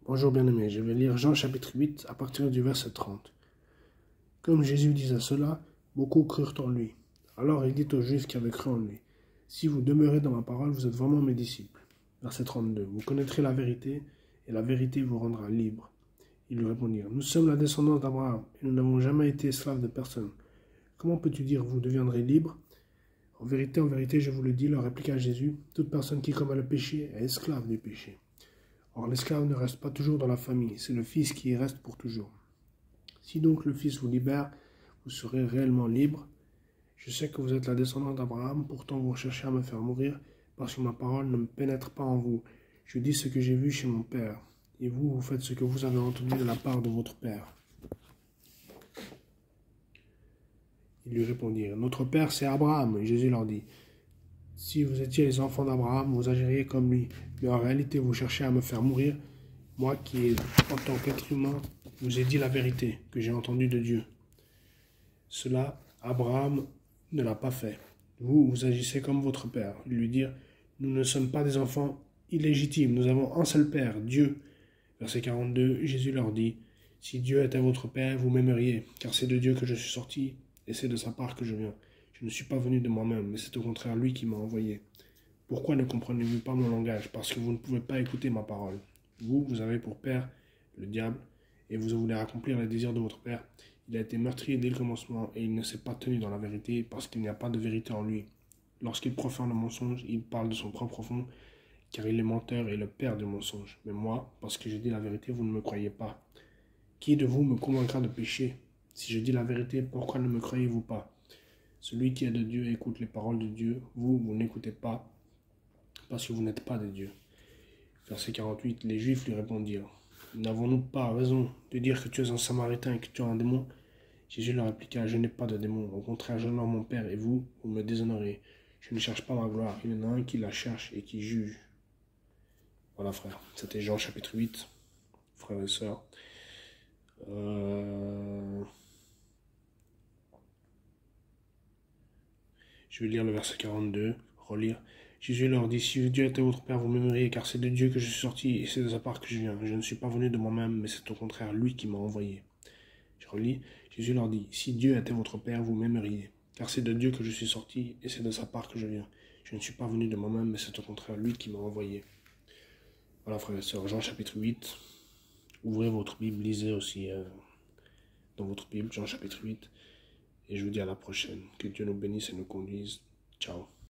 Bonjour bien-aimés, je vais lire Jean chapitre 8 à partir du verset 30. Comme Jésus disait cela, beaucoup crurent en lui. Alors il dit aux Juifs qui avaient cru en lui, « Si vous demeurez dans ma parole, vous êtes vraiment mes disciples. » Verset 32. Vous connaîtrez la vérité, et la vérité vous rendra libre. Ils lui répondirent, « Nous sommes la descendance d'Abraham, et nous n'avons jamais été esclaves de personne. Comment peux-tu dire, vous deviendrez libres ? En vérité, je vous le dis, leur répliqua Jésus, toute personne qui commet le péché est esclave du péché. Or, l'esclave ne reste pas toujours dans la famille, c'est le Fils qui y reste pour toujours. Si donc le Fils vous libère, vous serez réellement libre. Je sais que vous êtes la descendance d'Abraham, pourtant vous cherchez à me faire mourir, parce que ma parole ne me pénètre pas en vous. Je dis ce que j'ai vu chez mon Père, et vous, vous faites ce que vous avez entendu de la part de votre Père. Ils lui répondirent, « Notre Père, c'est Abraham. » Et Jésus leur dit, « Si vous étiez les enfants d'Abraham, vous agiriez comme lui. Mais en réalité, vous cherchez à me faire mourir. Moi qui, en tant qu'être humain, vous ai dit la vérité que j'ai entendue de Dieu. Cela, Abraham ne l'a pas fait. Vous, vous agissez comme votre père. » Ils lui dirent, « Nous ne sommes pas des enfants illégitimes. Nous avons un seul Père, Dieu. » Verset 42, Jésus leur dit, « Si Dieu était votre Père, vous m'aimeriez, car c'est de Dieu que je suis sorti, et c'est de sa part que je viens. Je ne suis pas venu de moi-même, mais c'est au contraire lui qui m'a envoyé. Pourquoi ne comprenez-vous pas mon langage? Parce que vous ne pouvez pas écouter ma parole. Vous avez pour père le diable, et vous voulez accomplir les désirs de votre père. Il a été meurtrier dès le commencement, et il ne s'est pas tenu dans la vérité, parce qu'il n'y a pas de vérité en lui. Lorsqu'il profère le mensonge, il parle de son propre fond, car il est menteur et le père du mensonge. Mais moi, parce que je dis la vérité, vous ne me croyez pas. Qui de vous me convaincra de pécher? Si je dis la vérité, pourquoi ne me croyez-vous pas? Celui qui est de Dieu écoute les paroles de Dieu. Vous n'écoutez pas, parce que vous n'êtes pas de Dieu. Verset 48, les Juifs lui répondirent, « N'avons-nous pas raison de dire que tu es un Samaritain et que tu as un démon ?» Jésus leur répliqua, « Je n'ai pas de démon. Au contraire, j'honore mon Père, et vous me déshonorez. Je ne cherche pas ma gloire. Il y en a un qui la cherche et qui juge. » Voilà, frère. C'était Jean chapitre 8, frères et sœurs. Je vais lire le verset 42, relire. Jésus leur dit, « Si Dieu était votre Père, vous m'aimeriez, car c'est de Dieu que je suis sorti, et c'est de sa part que je viens. Je ne suis pas venu de moi-même, mais c'est au contraire lui qui m'a envoyé. » Je relis. Jésus leur dit, « Si Dieu était votre Père, vous m'aimeriez, car c'est de Dieu que je suis sorti, et c'est de sa part que je viens. Je ne suis pas venu de moi-même, mais c'est au contraire lui qui m'a envoyé. » Voilà, frères et sœurs, Jean chapitre 8. Ouvrez votre Bible, lisez aussi dans votre Bible, Jean chapitre 8. Et je vous dis à la prochaine. Que Dieu nous bénisse et nous conduise. Ciao.